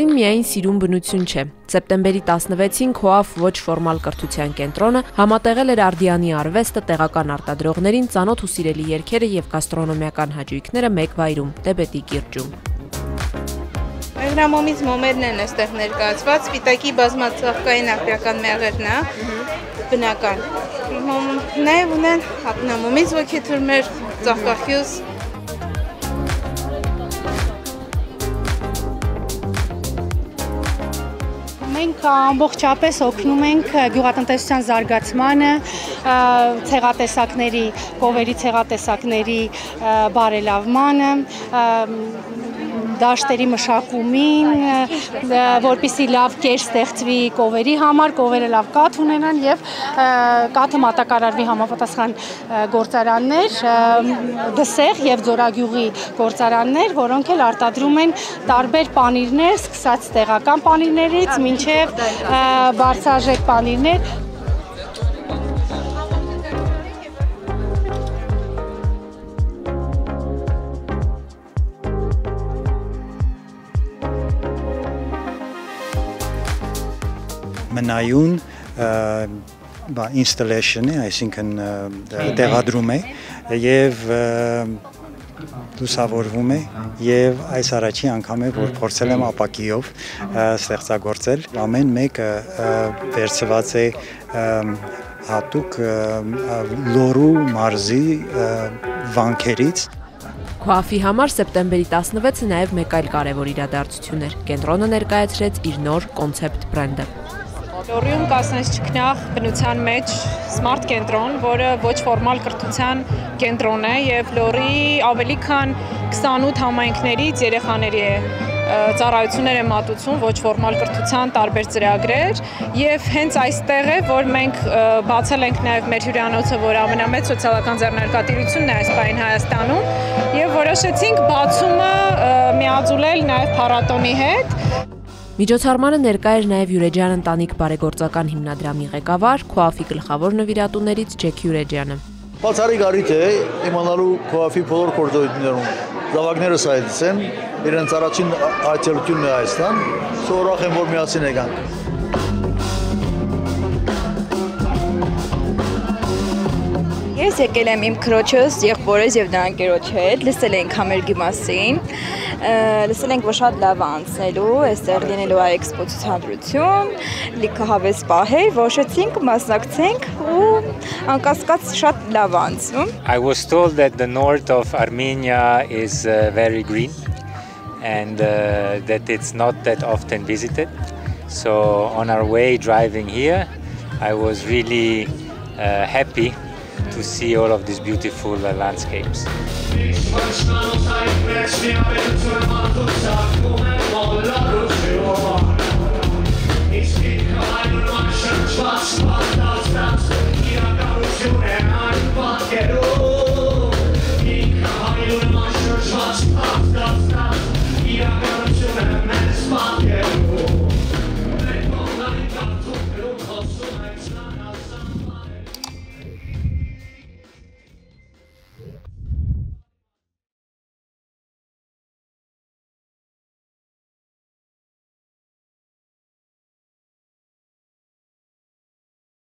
Լոռին միայն սիրուն բնություն չէ։ Սեպտեմբերի 16-ին ՔՈԱՖ ոչ ֆորմալ կրթության կենտրոնը համատեղել էր արդյանի արվեստը տեղական արտադրողներին, ծանոթ ու սիրելի երգերը եւ գաստրոնոմիական հաճույքները մեկ վայրում՝ Դեբեդի կիրճում։ Հրամոմից մոմերն են այստեղ ներկայացված, սպիտակի բազմածաղկային աղբյական մեղրն է, բնական։ Նաև ունեն հապնամոմից ոգեթուրմեր, ծաղկախյուզ։ Մենք ամբողջապես օգնում ենք գյուղատնտեսության զարգացմանը, ցեղատեսակների, կովերի ցեղատեսակների բարելավմանը, դաշտերի մշակումին, որպեսզի լավ կեր ստեղծվի կովերի համար, կովերը լավ կաթ ունենան եւ կաթը մատակարարվի համապատասխան գործարաններ, դսեղ եւ ձորագյուղի գործարաններ, որոնք էլ արտադրում են տարբեր պանիրներ, սկսած տեղական պանիրներից մինչեւ բարձրաժեք պանիրներ։ Մնայուն installation է, այսինքն տեղադրում է եւ լուսավորվում է եւ այս առաջի անգամ է, որ փորձել եմ ապակիով ստեղծագործել։ Ամեն մեկը վերցված է հատուկ Լոռու մարզի վանքերից։ ՔՈԱՖ-ի համար սեպտեմբերի 16-ը նաև մեկ այլ կարևոր իրադարձություն էր։ Կենտրոնը ներկայացրեց իր նոր կոնցեպտ բրենդը։ Լոռիում կասնես չքնաղ բնության մեջ սմարթ կենտրոն, որը ոչ ֆորմալ կրթության կենտրոն է եւ Լոռի ավելի քան 28 համայնքներից երեխաների է ծառայություններ է մատուցում ոչ ֆորմալ կրթության տարբեր ծրագրեր եւ հենց այստեղ է, որ մենք բացել ենք նաեւ մեր հյուրանոցը, որ ամենամեծ սոցիալական ձեռնարկատիրությունն է այս պահին Հայաստանում եւ որոշեցինք բացումը միաձուլել նաեւ փառատոնի հետ։ Միջոցառմանը ներկա էր նաև Յուրեջյան ընտանիք բարեգործական հիմնադրամի ղեկավար, ՔՈԱՖ-ի գլխավոր նվիրատուներից Ջեք Յուրեջյանը։ Բացառիկ առիթ է իմանալու ՔՈԱՖ-ի բոլոր գործողություններում զավակներս այդպես են, իրենց առաջին այցելությունն է Հայաստան, ուրախ եմ, որ միասին եկանք։ Ես եկել եմ իմ քրոջս, եղբորս եւ նրա ընկերոջ հետ, լսել ենք համերգի մասին, լսել ենք, որ շատ լավ է անցնելու, այստեղ լինելու է էքսպո ցուցադրություն, լիքը հավես պահեր, որոշեցինք մասնակցենք ու անկասկած շատ լավ է անցնում։ I was told that the north of Armenia is very green and that it's not that often visited. So on our way driving here, I was really happy to see all of these beautiful landscapes.